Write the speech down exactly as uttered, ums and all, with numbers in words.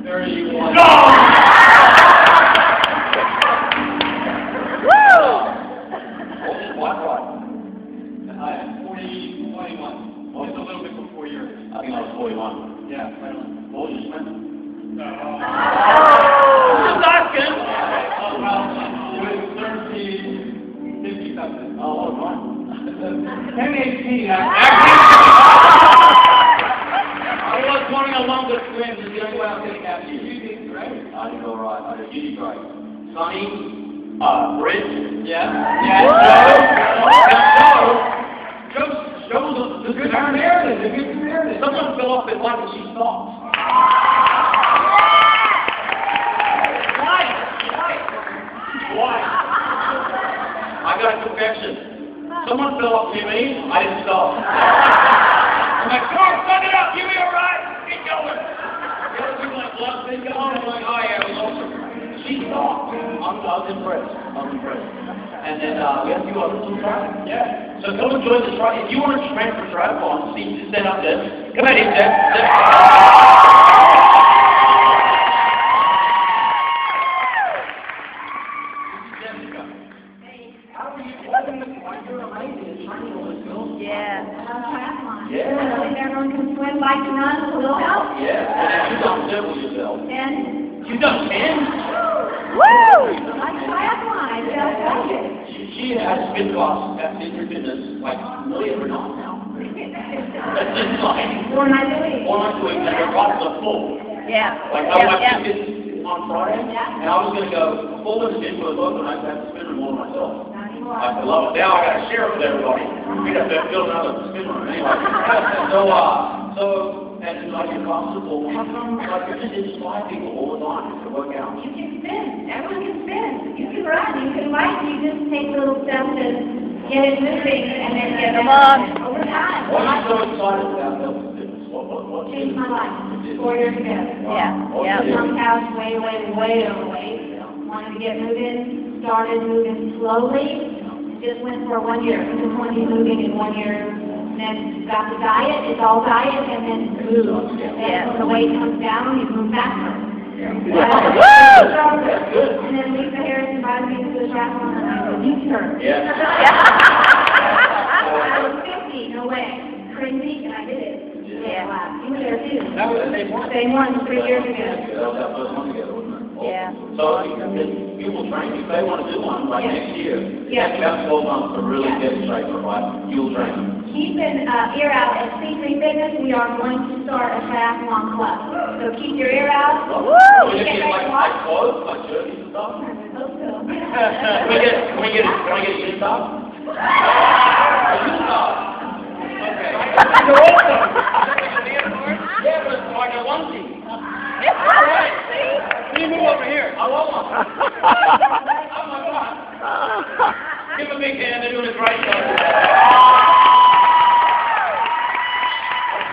thirty-one. No! Woo! Oldest black rod. I am forty, twenty-one. Well, it's a little bit before yours. I think I was forty-one. Yeah, right on. What was your swim? No. Just asking. Oh, well, it was thirteen, fifty something. Oh, what was mine? ten eighteen. I was running a longer swim than the only way I was going to catch you. You did great. I did all right. I did really great. Sonny, uh, Rich. Yeah. Yeah. Joe. Joe. Joe. Joe was a good Samaritan. A good Samaritan. Someone fell off his bike and she stopped. Why? Why? Why? I got a confession. Someone fell off near me. I didn't stop. I'm like, come on, suck it up, give me a ride, keep going. The other people like, love, they go on, I'm like, oh yeah, it was awesome. She stopped. I'm, I was impressed. I was impressed. And then uh, we had a few others who tried. Yeah. So come and join this ride. If you want to train for triathlon, see, just stand up there. Come on in, Deb. Yeah. Yeah. Everyone can swim, bike, and run, so we'll help. Yeah. And you've done several yourself. And You've done ten? woo! Like triathlon, I felt like She, she has spin class at Senior Fitness like a million or not now. That's just like What am I doing? one or two weeks and her bodies are full. Yeah. Like I Yeah, went yeah. to this on Friday and I was gonna go full in the gym for a look and I had to spin room all myself. Not anymore. I love it. Now I gotta share it with everybody. We have to build another spin room anyway. So uh so and like you're comfortable. How come like you're just inspiring people all the time to work out? You can spin. Everyone can spin. You can run. You can bike. You just take little steps to get it moving and then get it over time. Why are you so excited about health and fitness? What what what Changed my life four years ago. Yeah. Yeah. Some couch way, way, way overweight. Wanted to get moving. Started moving slowly. Just went for one year. Just twenty moving in one year. And then got the diet. It's all diet and then move. And when the weight comes down, you move faster. Uh, and then Lisa Harris invited me to the triathlon and I said, you turn. Yeah. I was fifty, no way. Crazy, and I did it. Yeah. Wow. You were there too. That was the same one? Same one three years ago. That was that first one together, wasn't it? Yeah. So if people train, if they want to do one like Yeah. next year, Yeah. you have twelve months to really Yeah. get in shape for like you'll train. Keep an uh, ear out at C three Fitness. We are going to start a triathlon club. So keep your ear out. Woo! Can we Get get ready like, to like watch. clothes, like jerseys and stuff? I hope so. Can we get, can we get, can I get a gym top? A gym top? Okay. You're awesome. Yeah, but it's like a onesie. Alright. Can you move over here? I want one. Oh my God. Give a big hand, they're doing it right.